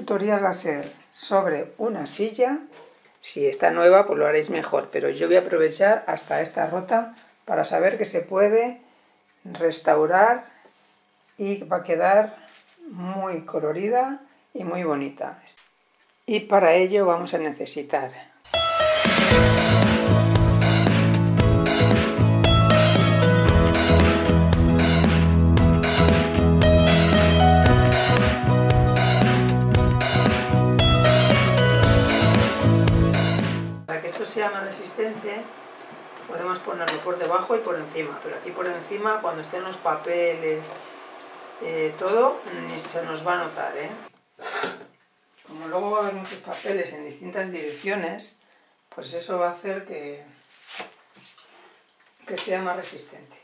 tutorial va a ser sobre una silla. Si está nueva, pues lo haréis mejor, pero yo voy a aprovechar hasta esta rota para saber que se puede restaurar y va a quedar muy colorida y muy bonita. Y para ello vamos a necesitar sea más resistente, podemos ponerlo por debajo y por encima, pero aquí por encima, cuando estén los papeles, todo, ni se nos va a notar, Como luego va a haber muchos papeles en distintas direcciones, pues eso va a hacer que sea más resistente.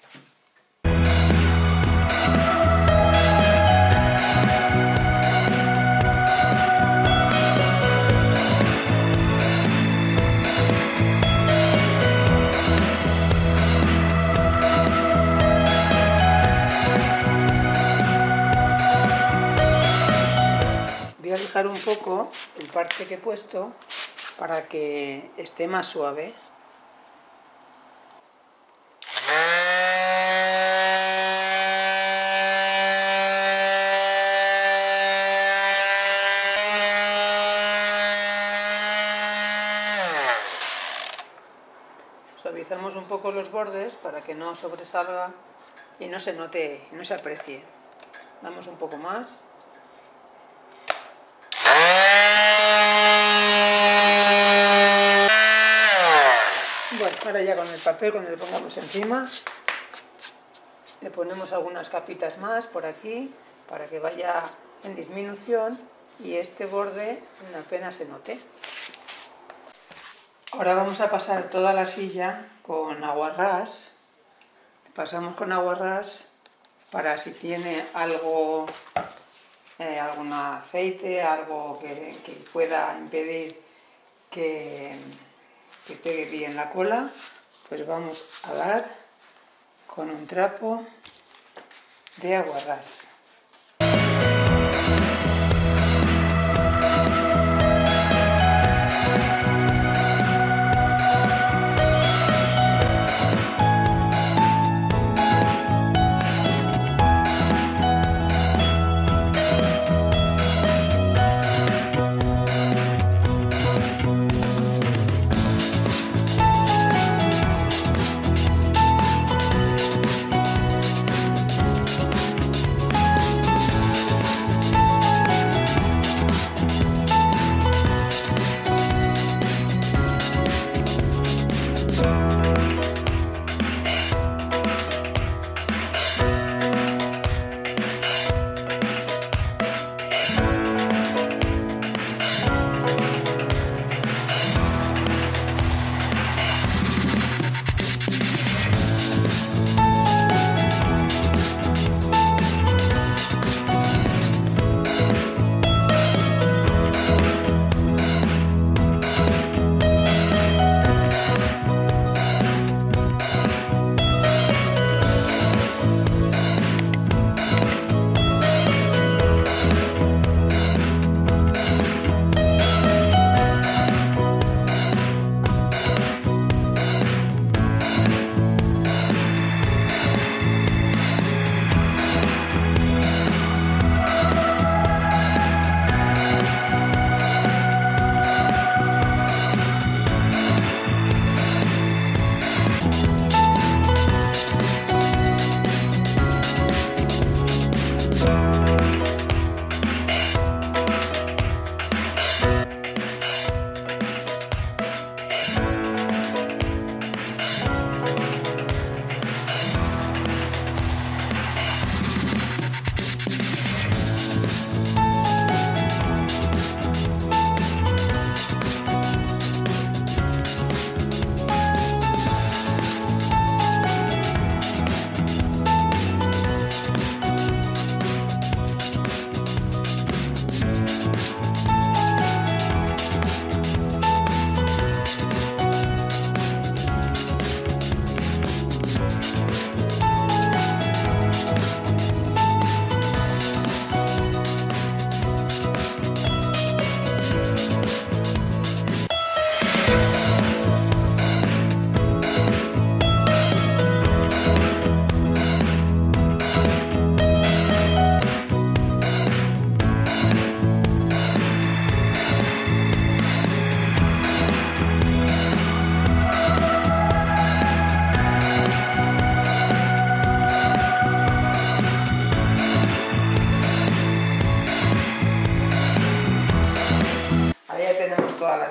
Un poco el parche que he puesto para que esté más suave. Suavizamos un poco los bordes para que no sobresalga y no se note, no se aprecie. Damos un poco más. Bueno, ahora ya con el papel, cuando le pongamos encima, le ponemos algunas capitas más por aquí para que vaya en disminución y este borde apenas se note. Ahora vamos a pasar toda la silla con aguarrás. Pasamos con aguarrás para si tiene algo, algún aceite, algo que pueda impedir que pegue bien la cola, pues vamos a dar con un trapo de aguarrás.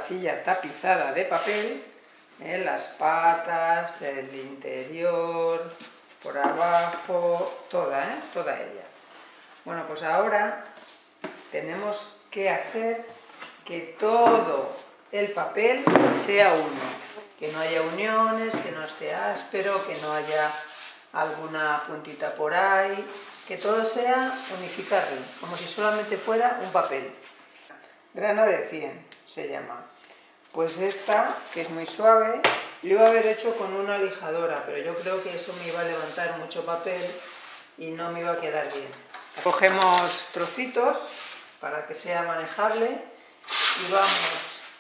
silla tapizada de papel, las patas, el interior, por abajo, toda ella. Bueno, pues ahora tenemos que hacer que todo el papel sea uno, que no haya uniones, que no esté áspero, que no haya alguna puntita por ahí, que todo sea unificarlo, como si solamente fuera un papel. Grana de 100 se llama. Pues esta, que es muy suave, lo iba a haber hecho con una lijadora, pero yo creo que eso me iba a levantar mucho papel y no me iba a quedar bien. Cogemos trocitos para que sea manejable y vamos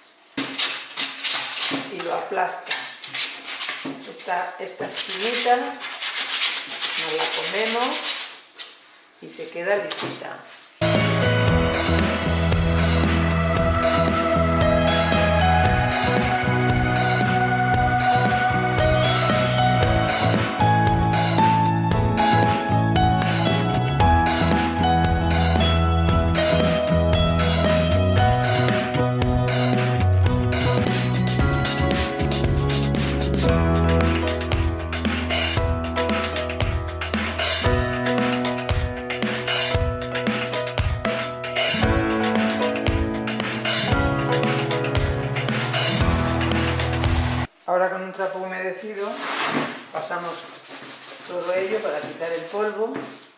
y lo aplasta. Esta esquinita nos la comemos y se queda lisita. Ahora con un trapo humedecido pasamos todo ello para quitar el polvo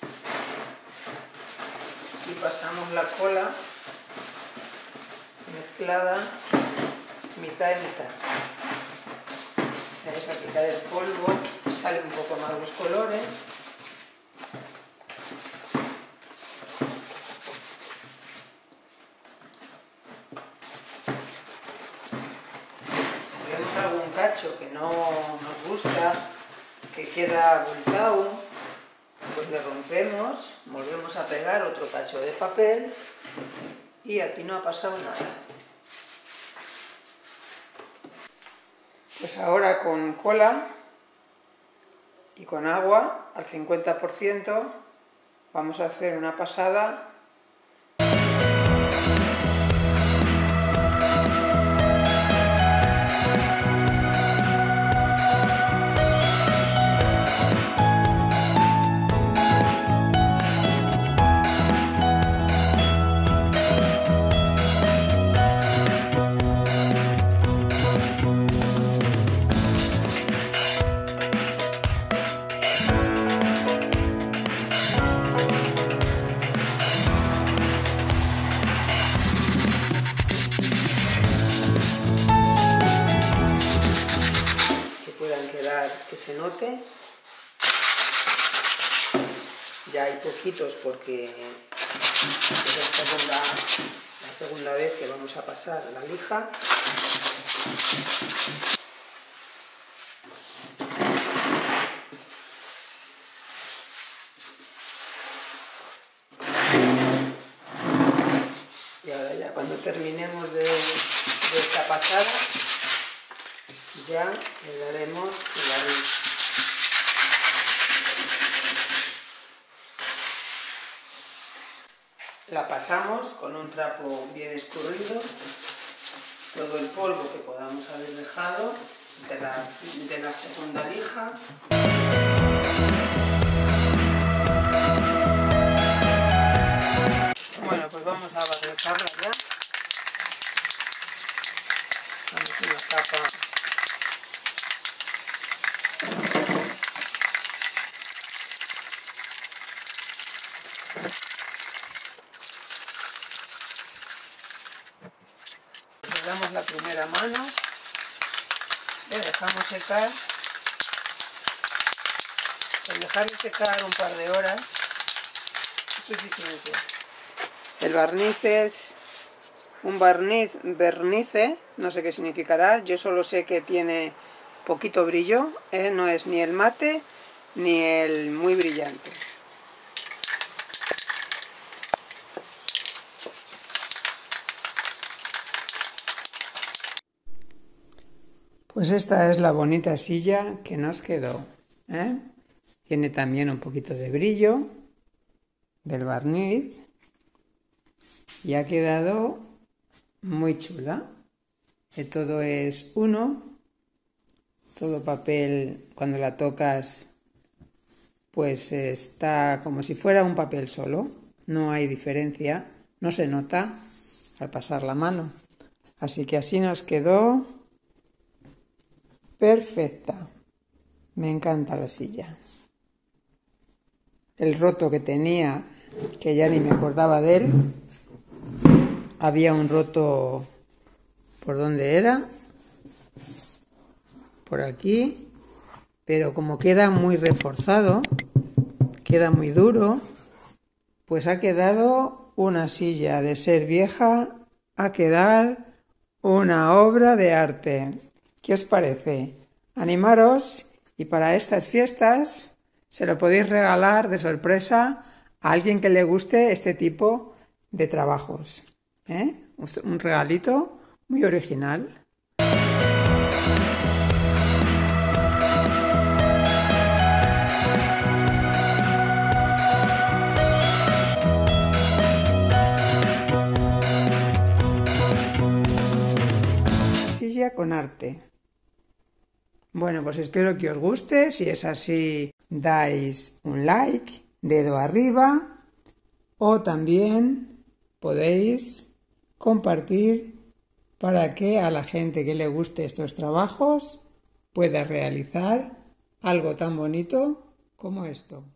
y pasamos la cola mezclada mitad y mitad. Vamos a quitar el polvo, sale un poco más los colores. Algún cacho que no nos gusta, que queda abultado, pues le rompemos, volvemos a pegar otro cacho de papel y aquí no ha pasado nada. Pues ahora con cola y con agua al 50% vamos a hacer una pasada . Que se note. Ya hay poquitos porque es la segunda vez que vamos a pasar la lija. Y ahora ya cuando terminemos de esta pasada ya le daremos el barniz. La pasamos con un trapo bien escurrido, todo el polvo que podamos haber dejado de la segunda lija. Bueno, pues vamos a barrizarla ya. Vamos a una capa. Le damos la primera mano, le dejamos secar, al dejarle secar un par de horas es suficiente. El barniz es un barniz vernice, no sé qué significará, yo solo sé que tiene poquito brillo, no es ni el mate ni el muy brillante. Pues esta es la bonita silla que nos quedó, ¿eh? Tiene también un poquito de brillo del barniz y ha quedado muy chula. todo es uno, todo papel cuando la tocas pues está como si fuera un papel solo, no hay diferencia, no se nota al pasar la mano. Así que así nos quedó perfecta. Me encanta la silla. El roto que tenía, que ya ni me acordaba de él, había un roto, ¿por dónde era? Por aquí, pero como queda muy reforzado, queda muy duro, pues ha quedado una silla de ser vieja a quedar una obra de arte. ¿Qué os parece? Animaros y para estas fiestas se lo podéis regalar de sorpresa a alguien que le guste este tipo de trabajos. Un regalito muy original. Silla con arte. Bueno, pues espero que os guste. Si es así, dais un like, dedo arriba, o también podéis compartir para que a la gente que le guste estos trabajos pueda realizar algo tan bonito como esto.